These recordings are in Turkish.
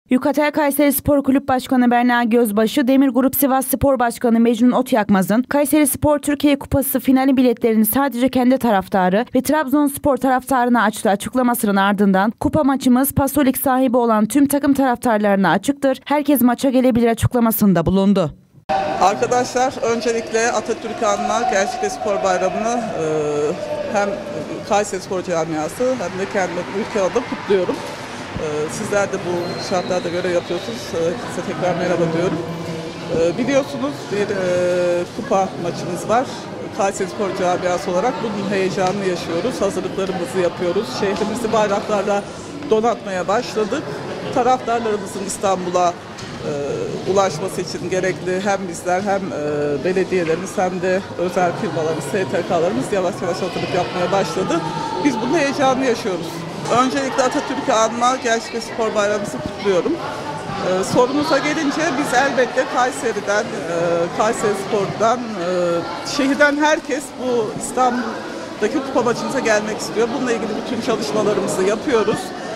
Yukatel Kayseri Spor Kulüp Başkanı Berna Gözbaşı, Demir Grup Sivas Spor Başkanı Mecnun Otyakmaz'ın Kayseri Spor Türkiye Kupası finali biletlerini sadece kendi taraftarı ve Trabzonspor taraftarına açtığı açıklamasının ardından kupa maçımız Pasolik sahibi olan tüm takım taraftarlarına açıktır, herkes maça gelebilir açıklamasında bulundu. Arkadaşlar, öncelikle Atatürk'ü anma Gençlik Spor Bayramı'nı hem Kayseri Spor Camiası hem de kendi ülke adına kutluyorum. Sizler de bu şartlarda görev yapıyorsunuz. Size tekrar merhaba diyorum. Biliyorsunuz bir kupa maçımız var. Kayseri Spor Camiası olarak bunun heyecanını yaşıyoruz. Hazırlıklarımızı yapıyoruz. Şehrimizi bayraklarla donatmaya başladık. Taraftarlarımızın İstanbul'a ulaşması için gerekli hem bizler hem belediyelerimiz hem de özel firmalarımız, STK'larımız yavaş yavaş hazırlık yapmaya başladı. Biz bunun heyecanını yaşıyoruz. Öncelikle Atatürk'ü anma Gençlik Spor Bayramımızı kutluyorum. Sorunuza gelince biz elbette Kayseri'den, Kayseri Spor'dan, şehirden herkes bu İstanbul'daki kupa maçımıza gelmek istiyor. Bununla ilgili bütün çalışmalarımızı yapıyoruz.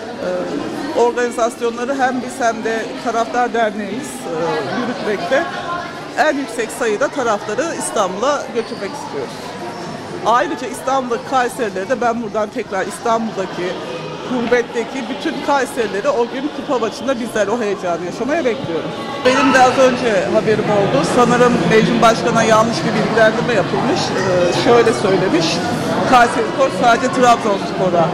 Organizasyonları hem biz hem de Taraftar Derneğimiz yürütmekte. En yüksek sayıda taraftarı İstanbul'a götürmek istiyoruz. Ayrıca İstanbul'daki Kayserileri de ben buradan tekrar İstanbul'daki, gurbetteki bütün Kayserileri o gün kupa maçında bizler o heyecanı yaşamaya bekliyorum. Benim de az önce haberim oldu. Sanırım Mecnun Başkan'a yanlış bir bilgilendirme yapılmış. Şöyle söylemiş, Kayseri Spor sadece Trabzonspor'a,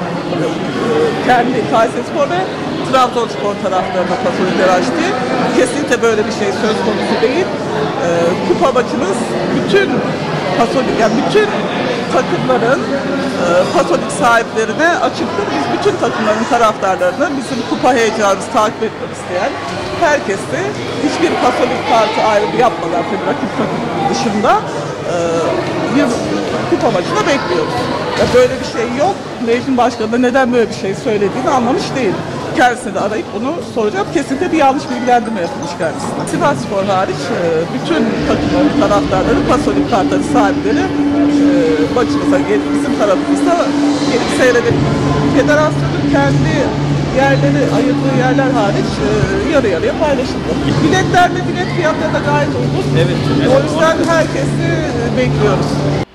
kendi Kayseri Spor ve Trabzonspor taraflarına pasolikler açtı. Kesinlikle böyle bir şey söz konusu değil. Kupa maçımız bütün pasolik, yani bütün takımların pasolik sahiplerine açıktır. Biz bütün takımların taraftarlarını, bizim kupa heyecanımızı takip etmek isteyen herkesi hiçbir pasolik kartı ayrımı yapmadan tabii rakip takım dışında bir kupa maçına bekliyoruz. Ya böyle bir şey yok. Mecnun Başkanı da neden böyle bir şey söylediğini anlamış değil. Kendisine de arayıp bunu soracağım. Kesinlikle bir yanlış bilgilendirme yapılmış kendisine. Sivas Spor hariç bütün takımların taraftarları, pasolik kartları sahipleri maçımıza gelip bizim tarafımızda gelip seyredebilir. Federasyonun kendi yerleri, ayırdığı yerler hariç yarı yarıya paylaşıldı. Biletlerle bilet fiyatları da gayet uygun. Evet. O yüzden herkesi bekliyoruz.